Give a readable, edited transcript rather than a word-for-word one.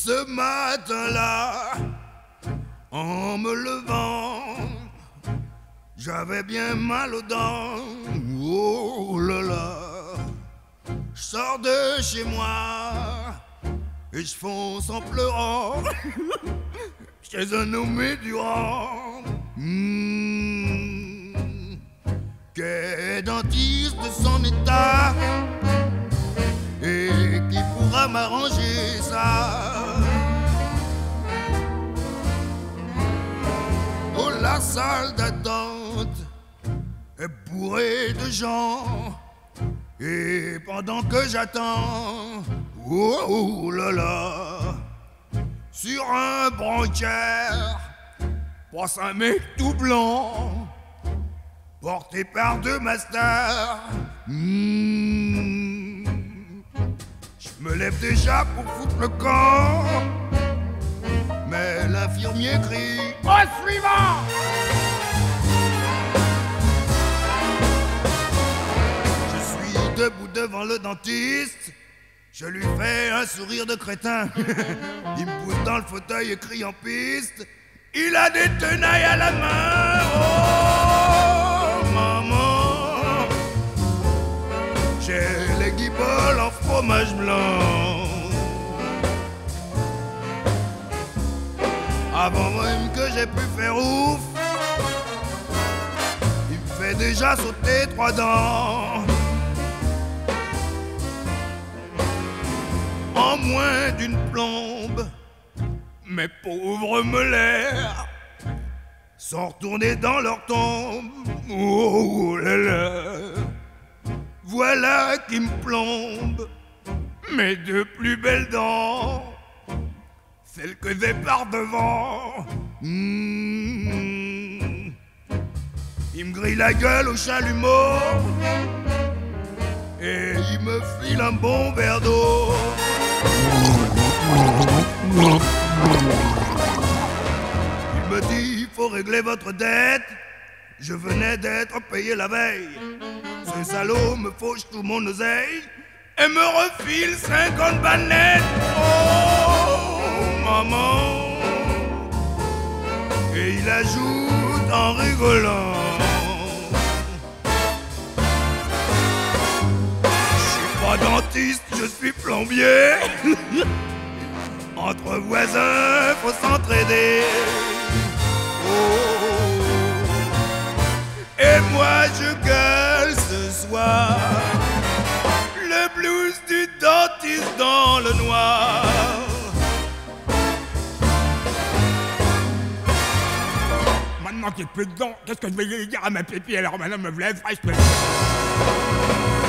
Ce matin-là, en me levant, j'avais bien mal aux dents. Oh là là, je sors de chez moi et je fonce en pleurant chez un nommé Durand, qui est dentiste de son état et qui pourra m'arranger ça. Oh, la salle d'attente est bourrée de gens et pendant que j'attends, oh là là, sur un branquière passe un mec tout blanc porté par deux masters. Je me lève déjà pour foutre le camp, mais l'infirmier crie « Au suivant !» Je suis debout devant le dentiste, je lui fais un sourire de crétin. Il me pousse dans le fauteuil et crie en piste. Il a des tenailles à la main. Oh maman, j'ai les guiboles en fromage blanc. Avant même que j'ai pu faire ouf, il me fait déjà sauter 3 dents. En moins d'une plombe, mes pauvres molaires sont retournés dans leur tombe. Oh là là, voilà qui me plombe mes 2 plus belles dents, celles que j'ai par devant. Il me grille la gueule au chalumeau et il me file un bon verre d'eau. Il me dit, il faut régler votre dette. Je venais d'être payé la veille. Ce salaud me fauche tout mon oseille et me refile 50 balles nettes. Oh, maman. Et il ajoute en rigolant, je suis pas dentiste, je suis plombier. Entre voisins, faut s'entraider. Oh. Et moi je gueule ce soir le blues du dentiste dans le noir. Maintenant qu'il n'y a plus de dents, qu'est-ce que je vais dire à ma pépie? Alors madame me lève, je peux...